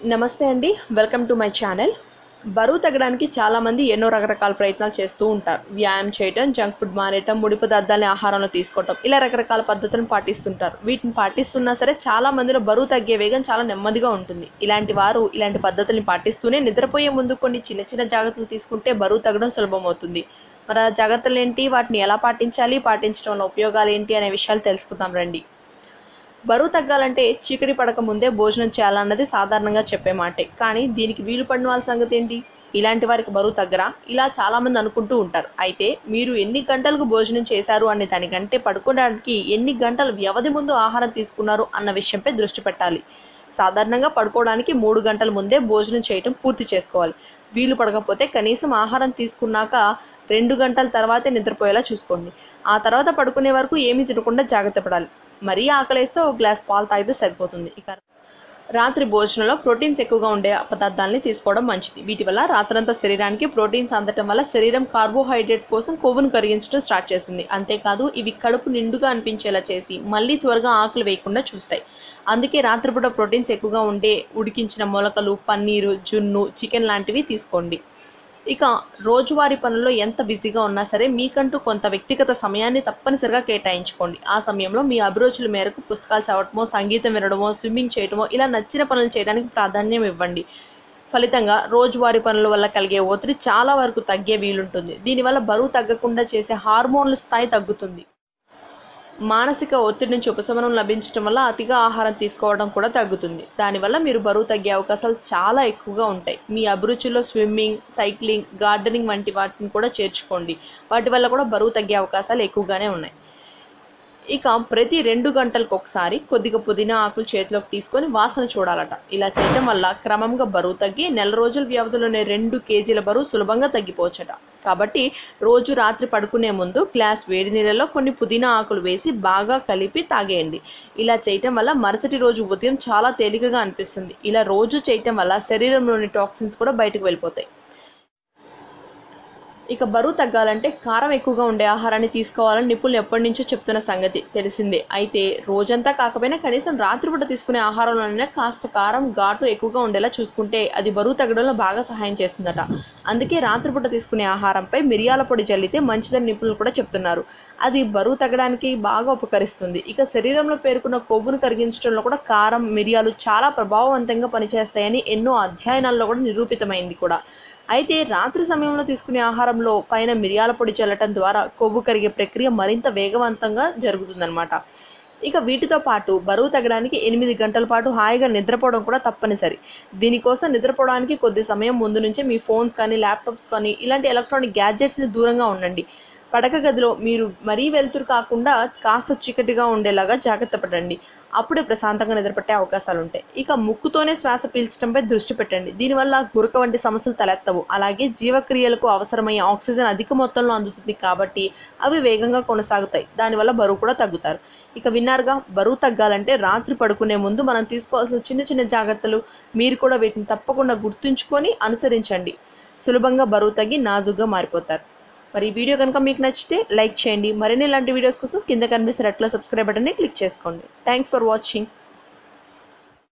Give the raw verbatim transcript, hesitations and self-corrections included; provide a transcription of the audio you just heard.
నమస్తే అండి, welcome to my channel. బరువు తగ్గడానికి చాలామంది ఎన్నో రకరకాల ప్రయత్నాలు చేస్తూ ఉంటారు. వ్యాయామం చేయటం, జంక్ ఫుడ్ మానేయటం, ముడి పదార్థాలని ఆహారంలో తీసుకోవటం, ఇలా రకరకాల పద్ధతులను పాటిస్తుంటారు. వీటిని పాటిస్తున్నా సరే చాలా మందిలో బరువు తగ్గే వేగం చాలా నెమ్మదిగా ఉంటుంది. ఇలాంటి వారు ఇలాంటి పద్ధతుల్ని పాటిస్తూనే నిద్రపోయే ముందు కొన్ని చిన్న చిన్న జాగ్రత్తలు తీసుకుంటే బరువు తగ్గడం సులభమవుతుంది. మరి ఆ జాగ్రత్తలు ఏంటి, వాటిని ఎలా పాటించాలి, పాటించడం వల్ల ఉపయోగాలు ఏంటి అనే విషయాలు తెలుసుకుందాం రండి. బరువు తగ్గాలంటే చీకటి పడక ముందే భోజనం చేయాలన్నది సాధారణంగా చెప్పే మాటే. కానీ దీనికి వీలు పడిన వాళ్ళ సంగతి ఏంటి? ఇలాంటి వారికి బరువు తగ్గరా? ఇలా చాలామంది అనుకుంటూ ఉంటారు. అయితే మీరు ఎన్ని గంటలకు భోజనం చేశారు అనే దానికంటే పడుకోవడానికి ఎన్ని గంటల వ్యవధి ముందు ఆహారం తీసుకున్నారు అన్న విషయంపై దృష్టి పెట్టాలి. సాధారణంగా పడుకోవడానికి మూడు గంటల ముందే భోజనం చేయటం పూర్తి చేసుకోవాలి. వీలు పడకపోతే కనీసం ఆహారం తీసుకున్నాక రెండు గంటల తర్వాతే నిద్రపోయేలా చూసుకోండి. ఆ తర్వాత పడుకునే వరకు ఏమీ తినకుండా జాగ్రత్త పడాలి. మరీ ఆకలేస్తే ఒక గ్లాస్ పాలు తాగితే సరిపోతుంది. ఇక రాత్రి భోజనంలో ప్రోటీన్స్ ఎక్కువగా ఉండే పదార్థాలని తీసుకోవడం మంచిది. వీటి వల్ల రాత్రంతా శరీరానికి ప్రోటీన్స్ అందటం వల్ల శరీరం కార్బోహైడ్రేట్స్ కోసం కొవ్వును కరిగించడం స్టార్ట్ చేస్తుంది. అంతేకాదు ఇవి కడుపు నిండుగా అనిపించేలా చేసి మళ్ళీ త్వరగా ఆకలి వేయకుండా చూస్తాయి. అందుకే రాత్రిపూట ప్రోటీన్స్ ఎక్కువగా ఉండే ఉడికించిన మొలకలు, పన్నీరు, జున్ను, చికెన్ లాంటివి తీసుకోండి. ఇక రోజువారీ పనుల్లో ఎంత బిజీగా ఉన్నా సరే మీకంటూ కొంత వ్యక్తిగత సమయాన్ని తప్పనిసరిగా కేటాయించుకోండి. ఆ సమయంలో మీ అభిరుచుల మేరకు పుస్తకాలు చదవటమో, సంగీతం వినడమో, స్విమ్మింగ్ చేయటమో ఇలా నచ్చిన పనులు చేయడానికి ప్రాధాన్యం ఇవ్వండి. ఫలితంగా రోజువారీ పనుల వల్ల కలిగే ఒత్తిడి చాలా వరకు తగ్గే వీలుంటుంది. దీనివల్ల బరువు తగ్గకుండా చేసే హార్మోన్ల స్థాయి తగ్గుతుంది. మానసిక ఒత్తిడి నుంచి ఉపశమనం లభించడం వల్ల అతిగా ఆహారం తీసుకోవడం కూడా తగ్గుతుంది. దానివల్ల మీరు బరువు తగ్గే అవకాశాలు చాలా ఎక్కువగా ఉంటాయి. మీ అభిరుచిలో స్విమ్మింగ్, సైక్లింగ్, గార్డెనింగ్ వంటి వాటిని కూడా చేర్చుకోండి. వాటి వల్ల కూడా బరువు తగ్గే అవకాశాలు ఎక్కువగానే ఉన్నాయి. ఇక ప్రతి రెండు గంటలకు ఒకసారి కొద్దిగా పుదీనా ఆకులు చేతిలోకి తీసుకొని వాసన చూడాలట. ఇలా చేయటం వల్ల క్రమంగా బరువు తగ్గి నెల రోజుల వ్యవధిలోనే రెండు కేజీల బరువు సులభంగా తగ్గిపోవచ్చట. కాబట్టి రోజు రాత్రి పడుకునే ముందు గ్లాస్ వేడి నీళ్ళలో కొన్ని పుదీనా ఆకులు వేసి బాగా కలిపి తాగేయండి. ఇలా చేయటం వల్ల మరుసటి రోజు ఉదయం చాలా తేలికగా అనిపిస్తుంది. ఇలా రోజు చేయటం వల్ల శరీరంలోని టాక్సిన్స్ కూడా బయటకు వెళ్ళిపోతాయి. ఇక బరువు తగ్గాలంటే కారం ఎక్కువగా ఉండే ఆహారాన్ని తీసుకోవాలని నిపుణులు ఎప్పటి నుంచో చెప్తున్న సంగతి తెలిసిందే. అయితే రోజంతా కాకపోయినా కనీసం రాత్రిపూట తీసుకునే ఆహారంలోనే కాస్త కారం, ఘాటు ఎక్కువగా ఉండేలా చూసుకుంటే అది బరువు తగ్గడంలో బాగా సహాయం చేస్తుందట. అందుకే రాత్రిపూట తీసుకునే ఆహారంపై మిరియాల పొడి చల్లితే మంచిదని నిపుణులు కూడా చెప్తున్నారు. అది బరువు తగ్గడానికి బాగా ఉపకరిస్తుంది. ఇక శరీరంలో పేరుకున్న కొవ్వును కరిగించడంలో కూడా కారం, మిరియాలు చాలా ప్రభావవంతంగా పనిచేస్తాయని ఎన్నో అధ్యయనాల్లో కూడా నిరూపితమైంది కూడా. అయితే రాత్రి సమయంలో తీసుకునే ఆహారంలో పైన మిరియాల పొడి చల్లటం ద్వారా కొవ్వు కరిగే ప్రక్రియ మరింత వేగవంతంగా జరుగుతుందన్నమాట. ఇక వీటితో పాటు బరువు తగ్గడానికి ఎనిమిది గంటల పాటు హాయిగా నిద్రపోవడం కూడా తప్పనిసరి. దీనికోసం నిద్రపోవడానికి కొద్ది సమయం ముందు నుంచే మీ ఫోన్స్ కానీ, ల్యాప్టాప్స్ కానీ ఇలాంటి ఎలక్ట్రానిక్ గ్యాడ్జెట్స్ని దూరంగా ఉండండి. పడక గదిలో మీరు మరీ వెలుతురు కాకుండా కాస్త చీకటిగా ఉండేలాగా జాగ్రత్త పడండి. అప్పుడే ప్రశాంతంగా నిద్రపట్టే అవకాశాలు ఉంటాయి. ఇక ముక్కుతోనే శ్వాస పీల్చడంపై దృష్టి పెట్టండి. దీనివల్ల గురక వంటి సమస్యలు తలెత్తవు. అలాగే జీవక్రియలకు అవసరమయ్యే ఆక్సిజన్ అధిక మొత్తంలో అందుతుంది కాబట్టి అవి వేగంగా కొనసాగుతాయి. దానివల్ల బరువు కూడా తగ్గుతారు. ఇక విన్నారుగా, బరువు తగ్గాలంటే రాత్రి పడుకునే ముందు మనం తీసుకోవాల్సిన చిన్న చిన్న జాగ్రత్తలు. మీరు కూడా వీటిని తప్పకుండా గుర్తుంచుకొని అనుసరించండి. సులభంగా బరువు తగ్గి నాజుగ్గా మారిపోతారు. మరి ఈ వీడియో కనుక మీకు నచ్చితే లైక్ చేయండి. మరిన్ని ఇలాంటి వీడియోస్ కోసం కింద కనిపిస్తున్న రెడ్ కలర్ సబ్స్క్రైబ్ బటన్ని క్లిక్ చేసుకోండి. Thanks for watching.